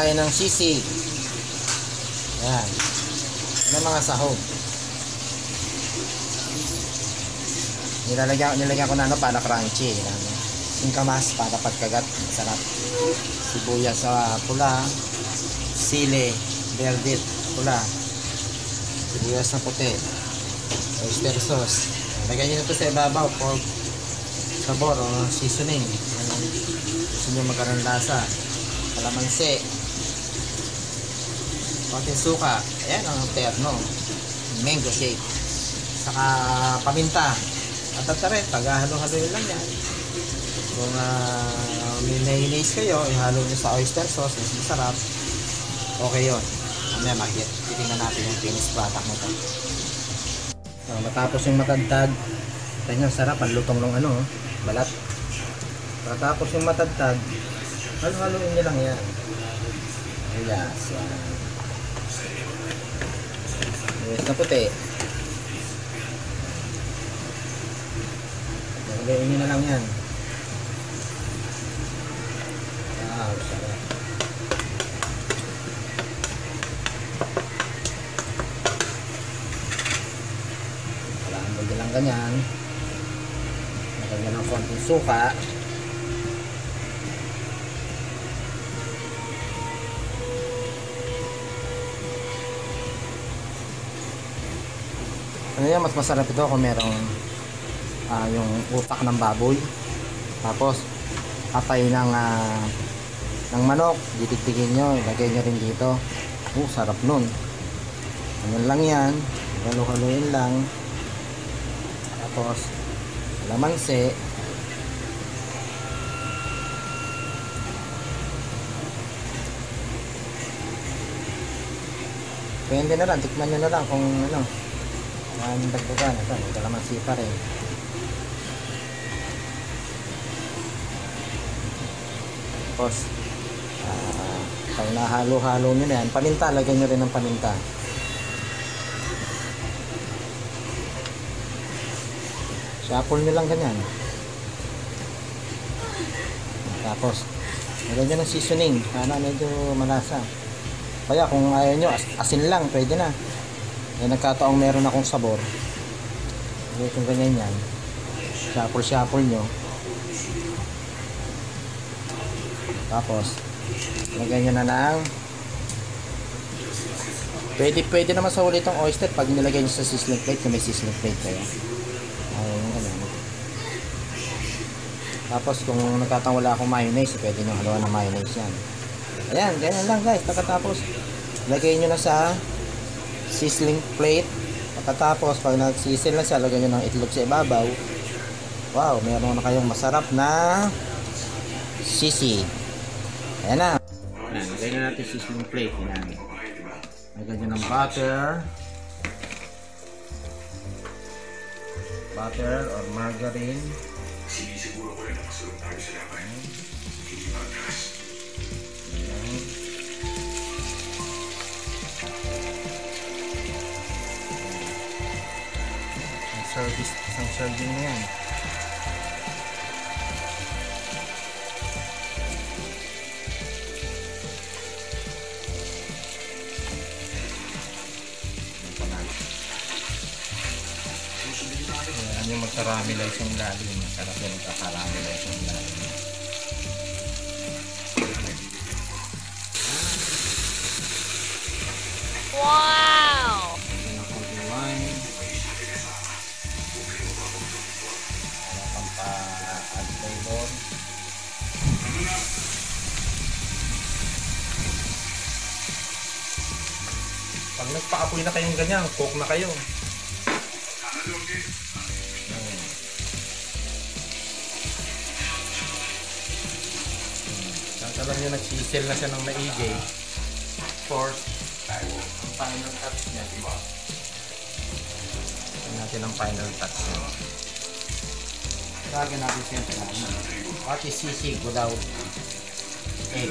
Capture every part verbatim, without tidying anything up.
tayo ng sisig. Yan. Yan ang mga sahog. Nilalagyan, nilalagyan ko na ano para crunchy. Yan. Singkamas para pagkagat. Sarap. Sibuyas sa pula. Sili. Verdit. Pula. Sibuyas na puti. Oyster sauce. Lagyan nyo na ito sa ibabaw. Pork sabor o seasoning. Gusto nyo magkaroon lasa. Kalamansi. Konting suka. Ayan ang terno. Mango shake. Saka paminta. At at rin, paghahalo-haloin lang yan. Kung uh, may nahinis kayo, ihalo nyo sa oyster sauce. Mas masarap. Okay yun. Mamaya makikita. Titingnan natin yung finished product nito. So, matapos yung matagtag, kanyang sarap. Ang lutong ng ano, balat. Matapos yung matagtag, halo-haloin nyo lang yan. Yes. Yes na puti. Lagayin nyo na lang yan. Wow, sarap. Kailangan mo lang ganyan. Lagyan ng konting suka. Ano yan, mas masarap ito kung merong uh, yung utak ng baboy. Tapos patay ng uh, ng manok, ditigtigin nyo, ilagay nyo rin dito. Oh, sarap nun. Ganyan lang yan, halo-haloin lang. Tapos lamansi. Pwede na lang, tikman nyo na lang kung ano ang dagdagan. Ito, may kalamansi pa rin. Tapos uh, pag nahalo-halo nyo na yan, paminta, lagyan nyo rin ng paminta. Shuffle nyo lang ganyan. Tapos lagyan nyo ng seasoning para medyo malasa. Kaya kung ayaw nyo, as asin lang, pwede na. Eh, nagkataong meron akong sabor. Kaya kung ganyan yan, shuffle-shuffle nyo. Tapos lagyan nyo na ng pwede, pwede naman sa huli itong oyster pag nilagay nyo sa sizzling plate kung may sizzling plate kayo. Ayun yung ganyan. Tapos kung nagkataong wala akong mayonnaise, pwede nyo haluan ng mayonnaise yan. Ayan, ganyan lang guys. Pagkatapos lagay nyo na sa sizzling plate. Pagkatapos pag nagsisil na siya, lagyan nyo ng itlog sa ibabaw. Wow, meron na kayong masarap na sisig. Ayan na. Ayan, lagay na natin sizzling plate. Ayan. Lagyan nyo ng butter. Butter or margarine. Service, isang serving na yan. Ayan yung magkaramelize yung lalim. Masarap yung magkakaramelize yung lalim. Wow! Pag nagpa-apoy na kayong ganyan, cook na kayo. Alam nyo, nagsisil na siya ng maigi. Of course, ang final touch niya. Ito natin ang final touch niya. Lagyan natin siyempre namin. What is sisig without egg?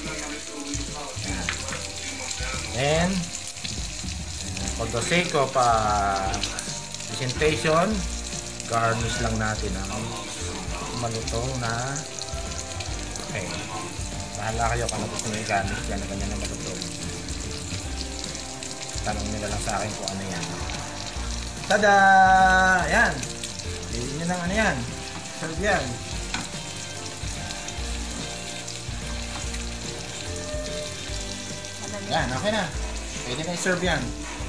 Then, for the sake of uh, presentation, garnish lang natin ang malutong na okay. Bahala kayo kung ano gusto nyo i-gamit yan na ganyan na malutong. Tanong nyo na lang sa akin kung ano yan. Tada! Ayan! Pili nyo ng ano yan. Serve yan. Yan, okay na. Pwede na i-serve yan.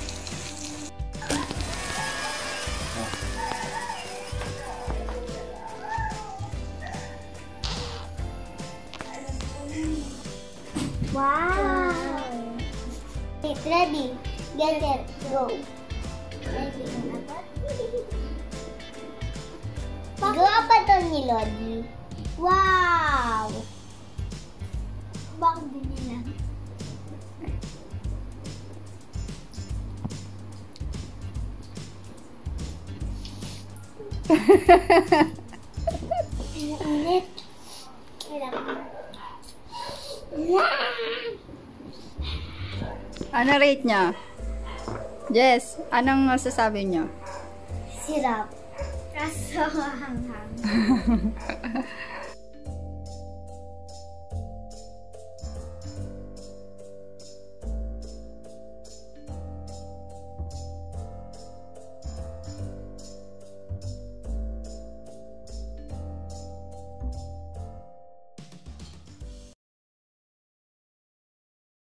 Wow! It's ready. Get it. Go. Ready. Gawa pa to ni Lodi. Wow! Bakit din nila? Init. Ano rate niya? Jess, anong masasabi niyo? Sirap. Kaso hanghang.